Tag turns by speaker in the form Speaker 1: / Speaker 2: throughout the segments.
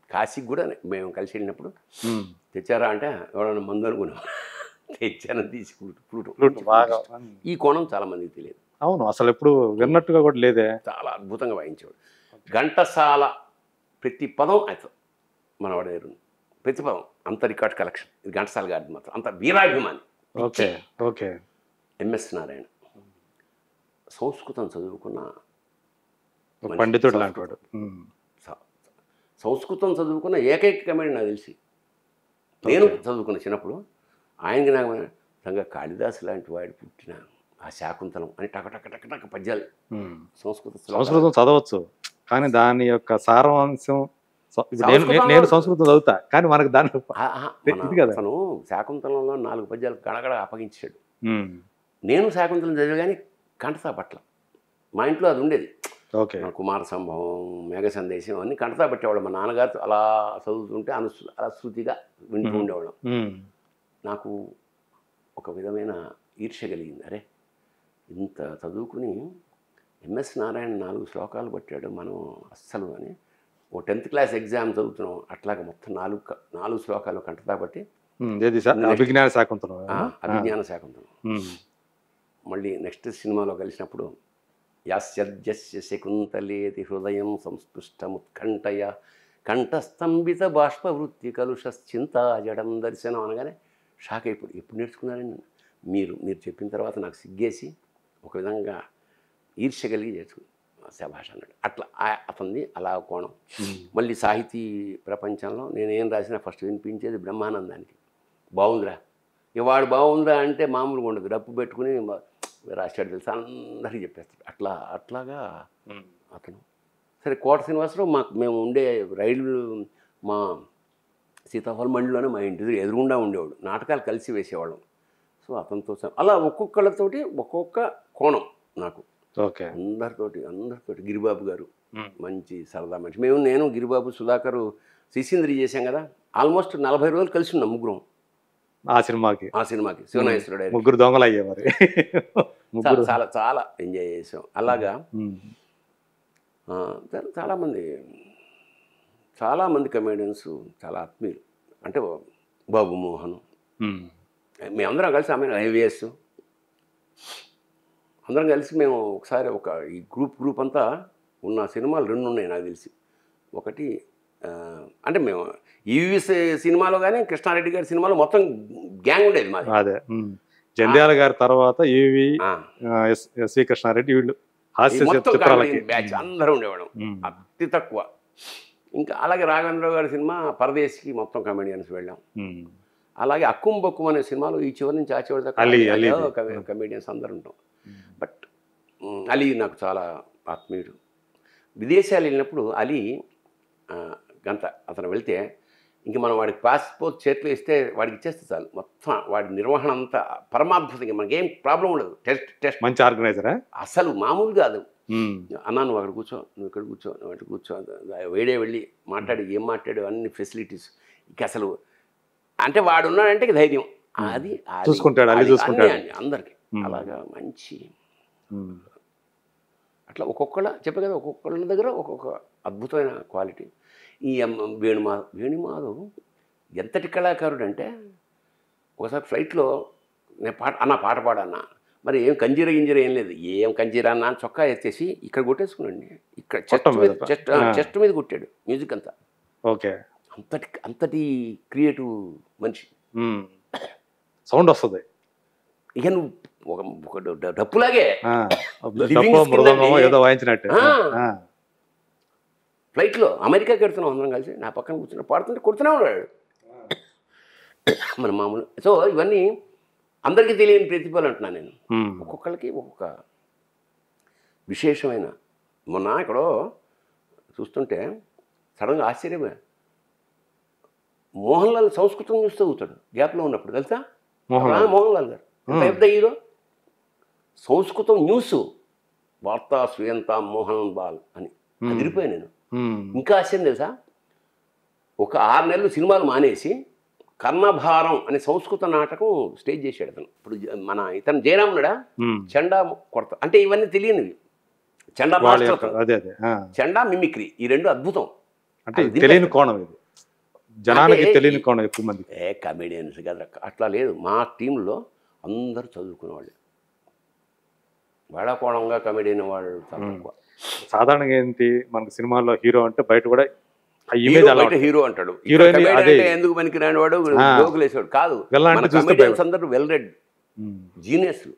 Speaker 1: కాశీకి కూడా మేము కలిసి వెళ్ళినప్పుడు తెచ్చారా అంటే ఎవరైనా మందు అనుకున్నాం, తెచ్చానని తీసి ఫ్లూట్
Speaker 2: బాగా
Speaker 1: ఈ కోణం చాలా మందికి తెలియదు.
Speaker 2: అవును, అసలు ఎప్పుడు విన్నట్టుగా కూడా లేదే.
Speaker 1: చాలా అద్భుతంగా వాయించేవాడు. ఘంటసాల ప్రతి పదం అవుతుంది మనవాడ దగ్గర ఉంది. ప్రతి పదం అంత రికార్డ్ కలెక్షన్. ఇది ఘంటసాల గారిది మాత్రం అంత వీరాభిమాని.
Speaker 2: Okay okay.
Speaker 1: ఎంఎస్ నారాయణ సంస్కృతం చదువుకున్న
Speaker 2: పండితుడు లాంటి వాడు.
Speaker 1: సంస్కృతం చదువుకున్న ఏకైక కమెడీ నాకు తెలిసి. నేను చదువుకున్న చిన్నప్పుడు ఆయనకి నాకు సంగ కాళిదాసు లాంటి వాడు పుట్టిన ఆ శాకుంతలం అని టక పద్యాలు
Speaker 2: సంస్కృతం చదవచ్చు, కానీ దాని యొక్క సారాంశం నేను సంస్కృతం చదువుతా, కానీ మనకు దాని కదా.
Speaker 1: అతను శాకుంతలంలో 4 పద్యాలు గడగడ అప్పగించాడు. నేను శాకుంతలం చదివా కానీ కంఠతా పట్ల. మా ఇంట్లో అది ఉండేది.
Speaker 2: ఓకే.
Speaker 1: కుమార సంభవం, మేఘ సందేశం అన్ని కంఠతా పెట్టేవాళ్ళం. మా నాన్నగారు అలా చదువుతుంటే అలా శృతిగా వింటూ ఉండేవాళ్ళం. నాకు ఒక విధమైన ఈర్ష్య కలిగింది. అరే ఇంత చదువుకుని ఎంఎస్ నారాయణ 4 శ్లోకాలు పట్టాడు, మనం అస్సలు అని. ఓ 10th క్లాస్ ఎగ్జామ్ చదువుతున్నాం, అట్లాగే మొత్తం 4 శ్లోకాలు కంఠతా పట్టి
Speaker 2: అభిజ్ఞాన శాకుంతలం.
Speaker 1: అభిజ్ఞాన శాకుంతలం. మళ్ళీ నెక్స్ట్ సినిమాలో కలిసినప్పుడు యాస్యద్యస్య శకుంతలేతి హృదయం సంస్పృష్టముత్కంఠయ కంఠస్తంభిత బాష్పవృత్తి కలుషశ్చింతా జడం దర్శనం అనగానే షాక్ అయిపోయి, ఎప్పుడు నేర్చుకున్నారండి మీరు చెప్పిన తర్వాత నాకు సిగ్గేసి ఒక విధంగా ఈర్ష్య కలిగి నేర్చుకున్నాను. శభాష అన్నాడు. అట్లా అతనిది అలా కోణం. మళ్ళీ సాహితీ ప్రపంచంలో నేనేం రాసినా ఫస్ట్ వినిపించేది బ్రహ్మానందానికి. బాగుందిరా, వాడు బాగుందిరా అంటే మామూలుగా ఉండదు, డప్పు పెట్టుకుని రాశాడు తెలుసా అందరికీ చెప్పేస్తాడు. అట్లాగా అతను. సరే కోట శ్రీనివాసరావు మేము ఉండే రైలు మా సీతాఫలం మండిలోనే మా ఇంటి ఎదురుగుండా ఉండేవాడు. నాటకాలు కలిసి వేసేవాళ్ళం. సో అతనితో అలా ఒక్కొక్కళ్ళతోటి ఒక్కొక్క కోణం నాకు.
Speaker 2: ఓకే.
Speaker 1: అందరితోటి గిరిబాబు గారు మంచి సరదా మనిషి. నేను గిరిబాబు, సుధాకర్ శిశీంద్రి చేశాం కదా, ఆల్మోస్ట్ 40 రోజులు కలిసి ఉన్నాం ముగ్గురం
Speaker 2: ఆ సినిమాకి.
Speaker 1: శివనాగేశ్వరుడు
Speaker 2: ముగ్గురు దొంగలు అయ్యే మరి.
Speaker 1: చాలా చాలా ఎంజాయ్ చేసాం. అలాగా చాలామంది కమెడియన్స్ చాలా ఆత్మీయులు. అంటే బాబు మోహన్, మేమందరం కలిసి ఐవిఎస్ అందరం కలిసి మేము ఒకసారి ఈ గ్రూప్ అంతా ఉన్న సినిమాలు 2 ఉన్నాయి నాకు తెలిసి. ఒకటి అంటే మేము ఈవీఎస్ సినిమాలో కానీ కృష్ణారెడ్డి గారి సినిమాలో మొత్తం గ్యాంగ్ ఉండేది మాది.
Speaker 2: అదే జంధ్యాల గారి తర్వాత ఈవి, ఎస్వి కృష్ణారెడ్డి, వీళ్ళు
Speaker 1: బ్యాచ్ అందరూ ఉండేవాడు. అతి తక్కువ. ఇంకా అలాగే రాఘవేంద్రరావు గారి సినిమా పరదేశికి మొత్తం కమెడియన్స్ వెళ్ళాం. అలాగే అక్కుం బక్కుం అనే సినిమాలో ఈ చివరి నుంచి ఆ చివరి దాకా కమెడియన్స్ అందరూ ఉంటాం. బట్ అలీ నాకు చాలా ఆత్మీయుడు. విదేశాలు వెళ్ళినప్పుడు అలీ అతను వెళ్తే ఇంక మనం వాడికి పాస్పోర్ట్ చేతిలో ఇస్తే వాడికి ఇచ్చేస్తే చాలు, మొత్తం వాడి నిర్వహణ అంతా పరమాద్భుతంగా, మనకేం ప్రాబ్లం ఉండదు. టెస్ట్
Speaker 2: మంచి ఆర్గనైజరా అసలు,
Speaker 1: మామూలు కాదు. అన్నా నువ్వు అక్కడ కూర్చో, నువ్వు ఇక్కడ కూర్చో, నువ్వు అక్కడ కూర్చో, వేడే వెళ్ళి మాట్లాడి ఏం మాట్లాడు అన్ని ఫెసిలిటీస్. ఇక అసలు అంటే వాడు ఉన్నాడంటే ధైర్యం అది
Speaker 2: చూసుకుంటాడు
Speaker 1: అందరికి. అలాగా మంచి అట్లా చెప్పే కదా ఒక్కొక్కళ్ళ దగ్గర ఒక్కొక్క అద్భుతమైన క్వాలిటీ. ఈ వేణుమాధవ్ ఎంతటి కళాకారుడు అంటే, ఒకసారి ఫ్లైట్లో నేను పాట పాడన్నా, మరి ఏం కంజీర ఏం లేదు, ఏం కంజీరా అన్న చొక్కా ఎత్తేసి ఇక్కడ కొట్టేసుకున్నాండి, ఇక్కడ చెస్ట్ మీద కొట్టాడు మ్యూజిక్ అంతా.
Speaker 2: ఓకే.
Speaker 1: అంతటి క్రియేటివ్ మనిషి.
Speaker 2: సౌండ్ వస్తుంది.
Speaker 1: ఇక నువ్వు ఒక డప్పులాగే
Speaker 2: ఏదో వాయించినట్టు.
Speaker 1: ఫ్లైట్లో అమెరికాకి వెళ్తున్నాం అందరం కలిసి, నా పక్కన కూర్చున్నా పాడుతుంటే కొడుతూనే ఉన్నాడు మన మామూలు. సో ఇవన్నీ అందరికీ తెలియని ప్రతిభలు అంటున్నాను నేను. ఒక్కొక్కరికి ఒక్కొక్క విశేషమైన. మొన్న ఎక్కడో చూస్తుంటే సడన్గా ఆశ్చర్యమే, మోహన్ లాల్ సంస్కృతం చూస్తూ అవుతాడు గ్యాప్లో ఉన్నప్పుడు తెలుసా. మోహన్ లాల్ గారు పెద్ద హీరో. సంస్కృతం న్యూస్ వార్తా శ్రీయంత మోహన్ లాల్ అని అదిరిపోయాను నేను. ఇంకా ఆశ్చర్యం తెలుసా, ఒక 6 నెలలు సినిమాలు మానేసి కర్ణభారం అనే సంస్కృత నాటకం స్టేజ్ చేశాడు అతను. ఇప్పుడు ఇతను జయరాముడా చండా కొడత అంటే ఇవన్నీ తెలియనివి. చండా మాస్టర్, చండా మిమిక్రీ, ఈ 2 అద్భుతం.
Speaker 2: అంటే తెలియని కోణం ఇది. జనానికి
Speaker 1: అంటే
Speaker 2: తెలియని కోణం ఎక్కువ మంది.
Speaker 1: కమెడియన్స్ కదా అట్లా లేదు. మా టీంలో అందరూ చదువుకునే వాళ్ళు, వేళాకోళంగా కమెడియన్ వాళ్ళు చాలా తక్కువ.
Speaker 2: సాధారణంగా ఏంటి మనకు సినిమాల్లో హీరో అంటే బయట కూడా ఆ
Speaker 1: హీరో
Speaker 2: ఇమేజ్ అలా
Speaker 1: బయట హీరో అంటాడు,
Speaker 2: హీరోయిన్
Speaker 1: కమెడియన్
Speaker 2: అదే
Speaker 1: అంటే ఎందుకు పనికి రాని వాడు, జోకులు వేసేవాడు కాదు.
Speaker 2: వెళ్ళాలంటే
Speaker 1: మన
Speaker 2: చూస్తే
Speaker 1: కమెడియన్స్ అందరూ వెల్ రెడ్ జీనియస్లు.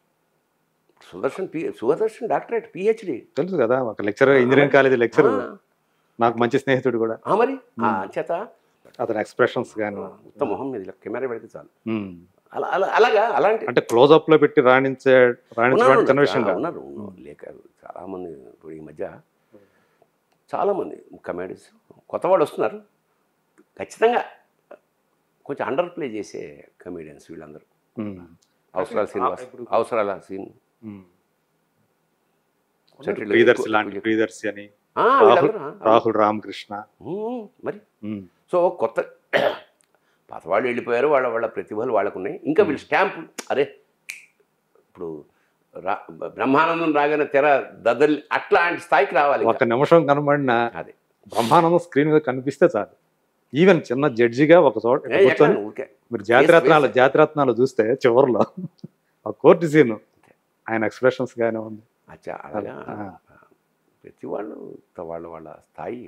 Speaker 1: సుదర్శన్ డాక్టరేట్ పిహెచ్డి
Speaker 2: తెలుసు కదా, ఒక లెక్చరర్, ఇంజనీరింగ్ కాలేజీ లెక్చరర్, నాకు మంచి స్నేహితుడు కూడా.
Speaker 1: మరి చేత
Speaker 2: అతని ఎక్స్ప్రెషన్స్ కానీ
Speaker 1: మొత్తం మొహం మీద ఇలా కెమెరా పెడితే చాలు. అలా అలా అలాగా అలాంటి
Speaker 2: అంటే క్లోజ్అప్ లో పెట్టి రాణించడానికి కన్వర్షన్
Speaker 1: ఉన్నారు లేక చాలామంది. ఇప్పుడు ఈ మధ్య చాలామంది కమెడీస్ కొత్త వాళ్ళు వస్తున్నారు. ఖచ్చితంగా కొంచెం అండర్ ప్లే చేసే కమెడియన్స్ వీళ్ళందరూ. అవసరాల శ్రీనివాస్, అవసరాల సీన్,
Speaker 2: ప్రియదర్శి లాంటి ప్రియదర్శి అని, రాహుల్ రామకృష్ణ.
Speaker 1: మరి సో కొత్త పాత వాళ్ళు వెళ్ళిపోయారు, వాళ్ళ ప్రతిభలు వాళ్ళకు ఉన్నాయి. ఇంకా వీళ్ళు స్టాంపు అరే ఇప్పుడు బ్రహ్మానందం రాగానే తెర దద్దరి అట్లాంటి స్థాయికి రావాలి.
Speaker 2: ఒక నిమిషం కనబడిన
Speaker 1: అదే
Speaker 2: బ్రహ్మానందం స్క్రీన్ మీద కనిపిస్తే చాలు. ఈవెన్ చిన్న జడ్జిగా ఒక చోట మీరు జాతిరత్నాలు చూస్తే చివరిలో ఆ కోర్టు సీన్ ఆయన ఎక్స్ప్రెషన్స్ గానే ఉంది.
Speaker 1: అచ్చా అలాగా ప్రతి వాళ్ళు వాళ్ళ స్థాయి.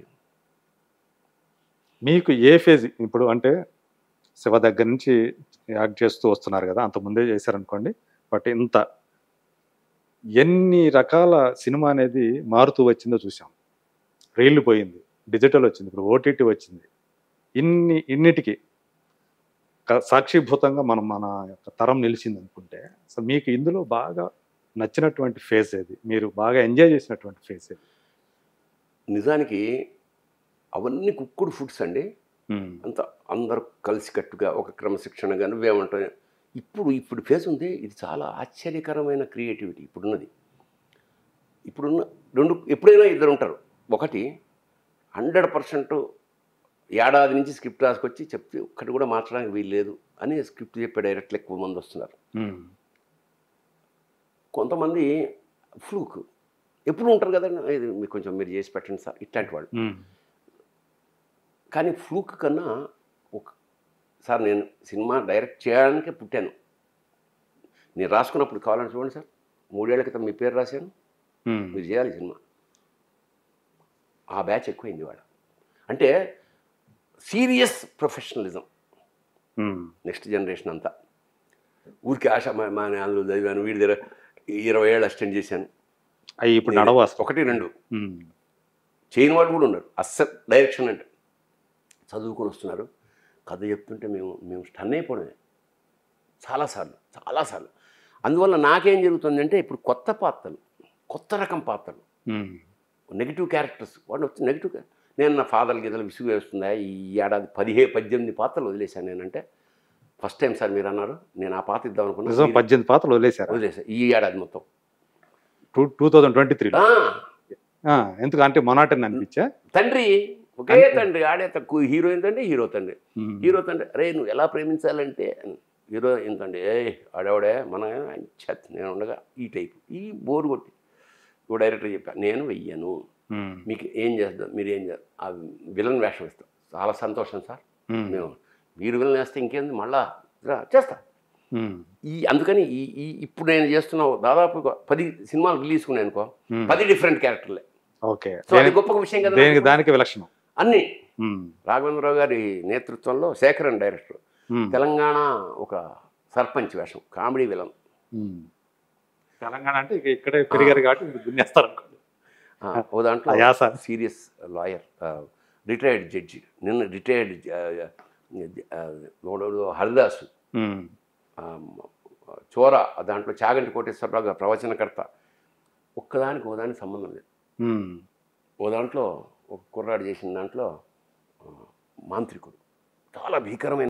Speaker 2: మీకు ఏ ఫేజ్ ఇప్పుడు అంటే శివ దగ్గర నుంచి యాక్ట్ చేస్తూ వస్తున్నారు కదా, అంత ముందే చేశారనుకోండి, బట్ ఇంత ఎన్ని రకాల సినిమా అనేది మారుతూ వచ్చిందో చూసాం. రీళ్లు పోయింది, డిజిటల్ వచ్చింది, ఇప్పుడు ఓటీటీ వచ్చింది. ఇన్నిటికీ సాక్షిభూతంగా మన యొక్క తరం నిలిచింది అనుకుంటే, అసలు మీకు ఇందులో బాగా నచ్చినటువంటి ఫేజ్ ఏది, మీరు బాగా ఎంజాయ్ చేసినటువంటి ఫేజ్ ఏది?
Speaker 1: నిజానికి అవన్నీ కుక్కుడు ఫుడ్స్ అండి. అంత అందరూ కలిసికట్టుగా ఒక క్రమశిక్షణగా నువ్వేమంటావు. ఇప్పుడు ఫేజ్ ఉంది, ఇది చాలా ఆశ్చర్యకరమైన క్రియేటివిటీ ఇప్పుడున్నది. ఇప్పుడున్న ఎప్పుడైనా ఇద్దరు ఉంటారు. ఒకటి 100% ఏడాది నుంచి స్క్రిప్ట్ రాసుకొచ్చి చెప్తే ఒక్కటి కూడా మార్చడానికి వీలు లేదు అని స్క్రిప్ట్ చెప్పే డైరెక్ట్లు ఎక్కువ మంది వస్తున్నారు. కొంతమంది ఫ్లూక్ ఎప్పుడు ఉంటారు కదండి, ఇది మీకు కొంచెం మీరు చేసి పెట్టండి సార్ ఇట్లాంటి వాళ్ళు. కానీ ఫ్లూక్ కన్నా సార్ నేను సినిమా డైరెక్ట్ చేయడానికే పుట్టాను, నేను రాసుకున్నప్పుడు కావాలని చూడండి సార్ 3 ఏళ్ల క్రితం మీ పేరు రాశాను, మీరు చేయాలి సినిమా. ఆ బ్యాచ్ ఎక్కువైంది వాడు. అంటే సీరియస్ ప్రొఫెషనలిజం నెక్స్ట్ జనరేషన్ అంతా. ఊరికి ఆశ మా అందులో చదివాను, వీడి దగ్గర 20 ఏళ్ళు అసిస్టెంట్ చేశాను,
Speaker 2: అవి ఇప్పుడు నడవ
Speaker 1: 1-2 చేయని వాళ్ళు కూడా ఉన్నారు. అస్సలు డైరెక్షన్ అంటే చదువుకొని వస్తున్నారు, కథ చెప్తుంటే మేము స్టన్ అయిపోవడమే చాలాసార్లు. అందువల్ల నాకేం జరుగుతుందంటే ఇప్పుడు కొత్త పాత్రలు, కొత్త రకం పాత్రలు, నెగిటివ్ క్యారెక్టర్స్ వాడు వచ్చి నెగిటివ్. నేను నా ఫాదర్ గీతలు విసుగు వేస్తుందా, ఈ ఏడాది 17-18 పాత్రలు వదిలేశాను నేనంటే. ఫస్ట్ టైం సార్ మీరు అన్నారు, నేను ఆ పాత్ర ఇద్దాం అనుకున్నాను.
Speaker 2: 18 పాత్రలు వదిలేశా
Speaker 1: ఈ ఏడాది మొత్తం
Speaker 2: 2023. ఎందుకు అంటే మొనాటని అనిపించా.
Speaker 1: తండ్రి ఒకే తండ్రి, ఆడే తక్కువ. హీరోయిన్ తండ్రి, హీరో తండ్రి. అరే నువ్వు ఎలా ప్రేమించాలంటే హీరో ఏంటండి, ఆడేవాడే మన నేను ఉండగా ఈ టైపు, ఈ బోరు కొట్టి ఓ డైరెక్టర్ చెప్పా, నేను వెయ్యను, మీకు ఏం చేద్దాం, మీరు ఏం చేద్దాం, ఆ విలన్ వేషం ఇస్తాం. చాలా సంతోషం సార్, మీరు విలన్ వేస్తే ఇంకేంది మళ్ళా చేస్తా. అందుకని ఇప్పుడు నేను చేస్తున్న దాదాపు 10 సినిమాలు రిలీజ్ ఉన్నాయి అనుకో, 10 డిఫరెంట్ క్యారెక్టర్లే.
Speaker 2: ఓకే,
Speaker 1: సో అది గొప్ప విషయం కదా.
Speaker 2: దానికి విలక్షణం అన్ని.
Speaker 1: రాఘవేంద్రరావు గారి నేతృత్వంలో శేఖర్ అని డైరెక్టర్, తెలంగాణ ఒక సర్పంచ్ వేషం, కామెడీ విలన్.
Speaker 2: తెలంగాణ అంటే ఇక్కడే పెరిగారు కాబట్టి దున్నేస్తారు అనుకోండి.
Speaker 1: ఓ దాంట్లో సీరియస్ లాయర్, రిటైర్డ్ జడ్జి, నిన్న రిటైర్డ్ హరిదాసు, చోర దాంట్లో చాగంటి కోటేశ్వరరావు గారు ప్రవచనకర్త. ఒక్కదానికి ఓదానికి సంబంధం లేదు. ఓ దాంట్లో ఒక కుర్రాడు చేసిన దాంట్లో మాంత్రికుడు, చాలా భీకరమైన